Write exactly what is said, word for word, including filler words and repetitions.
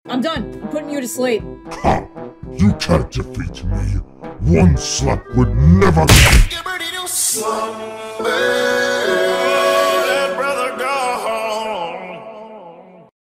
I'm done. I'm putting you to sleep. Ha! You can't defeat me. One slap would never...